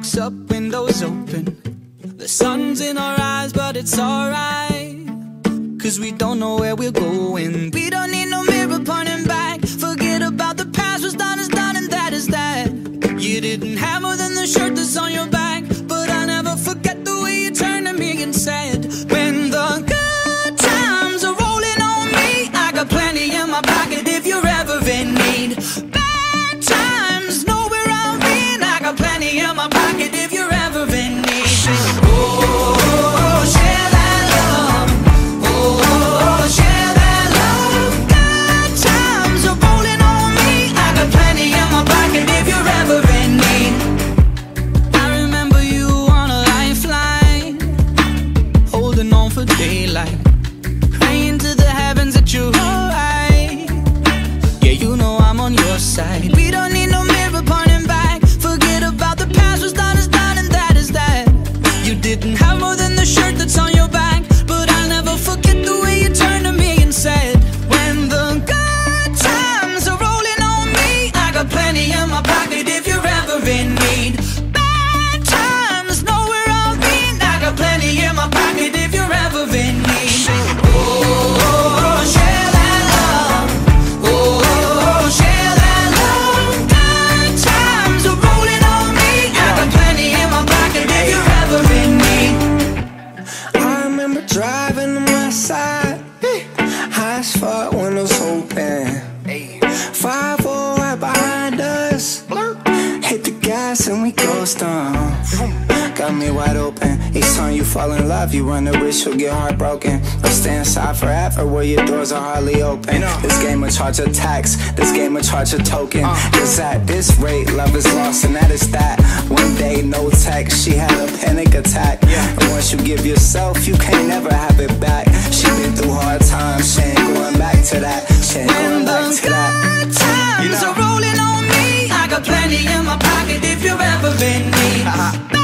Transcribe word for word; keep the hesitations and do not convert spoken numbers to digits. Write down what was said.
Books up, windows open. The sun's in our eyes, but it's alright, 'cause we don't know where we're going. We don't need no mirror pointing back. Forget about the past, what's done is done, and that is that. You didn't have more than the shirt that's on your back, but I'll never forget the way you turned to me and said, when the good times are rolling on me, I got plenty in my pocket if you're ever in need. Bad times know where I've been, I got plenty in my pocket if you're ever in need. Oh, share that love. Oh, share that love. Good times are rolling on me, I got plenty in my pocket if you're ever in need. I remember you on a lifeline, holding on for daylight, praying to the heavens that you're alright. Yeah, you know I'm on your side. We don't need no mirror pointing back. Forget about the past, what's done is done, and that is that. You didn't have more than the shirt that's on your back, but I'll never forget the way you turned to me and said, when the good times are rolling on me, I got plenty in my pocket if you're ever in need. Bad times know where I've been, I got plenty in my pocket if you're ever in need. Oh, share that love. Oh, share that love. Good times are rolling on me, I got plenty in my pocket if you're ever in need. I remember driving to my side, high as fuck, windows open. five four right behind us. Hit the gas and we ghost on. Got me wide open. Each time you fall in love, you run the risk you'll get heartbroken. Or stay inside forever where your doors are hardly open. This game will charge a tax, this game will charge a token. Cause at this rate, love is lost and that is that. One day, no text, she had a panic attack. And once you give yourself, you can't never have it back. She been through hard times, she ain't going back to that. She ain't going back to that. When the good times are rolling on me, I got plenty in my pocket if you're ever in need.